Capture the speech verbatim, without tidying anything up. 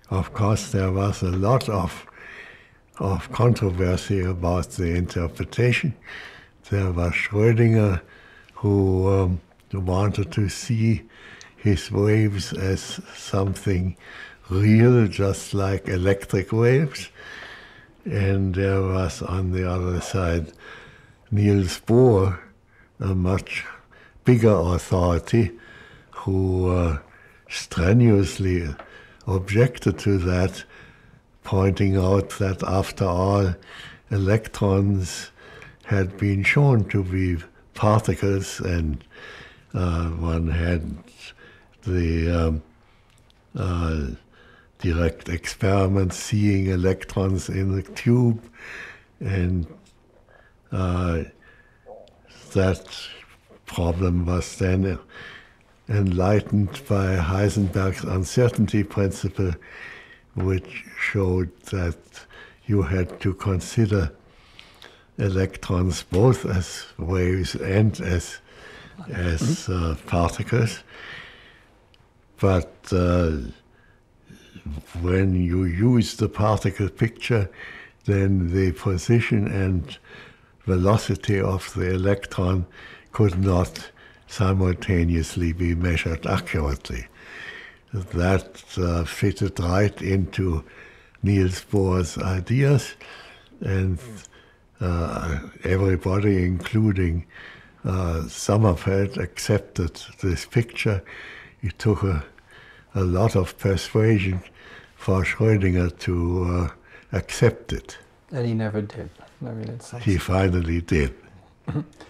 of course, there was a lot of, of controversy about the interpretation. There was Schrödinger, who um, wanted to see his waves as something real, just like electric waves. And there was, on the other side, Niels Bohr, a much bigger authority, who uh, strenuously objected to that, pointing out that after all, electrons had been shown to be particles, and uh, one had the um, uh, direct experiment seeing electrons in the tube, and uh, that problem was then enlightened by Heisenberg's uncertainty principle, which showed that you had to consider electrons both as waves and as, as uh, particles. But uh, when you use the particle picture, then the position and velocity of the electron could not simultaneously be measured accurately. That uh, fitted right into Niels Bohr's ideas, and uh, everybody, including uh, Sommerfeld, accepted this picture. It took a, a lot of persuasion for Schrödinger to uh, accept it. And he never did. Maybe let's say He finally did.